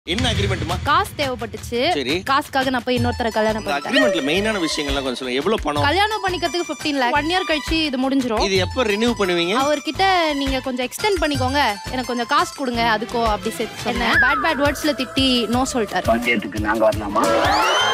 என்ன அக்ரிமெண்ட்மா? காசு தேவைப்பட்டுச்சு. சரி. காசுக்காக நான் போய் இன்னொருத்தர கல்யாணம் பண்ணிட்டேன். அக்ரிமெண்ட்ல மெயினான விஷயங்கள்லாம் கொஞ்சம் சொல்லுங்க. எவ்வளவு பணம்? கல்யாணம் பண்ணிக்கிறதுக்கு 15 lakh. 1 year கழிச்சு இது முடிஞ்சிரும். இது எப்ப ரினியூ பண்ணுவீங்க? அவர்கிட்ட நீங்க கொஞ்சம் எக்ஸ்டெண்ட் பண்ணிக்கோங்க, எனக்கு கொஞ்சம் காசு கொடுங்க அதுக்கோ அப்படி சொன்னேன். பேட் வேர்ட்ஸ்ல திட்டி நோ சொல்லிட்டாரு. பஞ்சாயத்துக்கு நாங்க வரலாமா?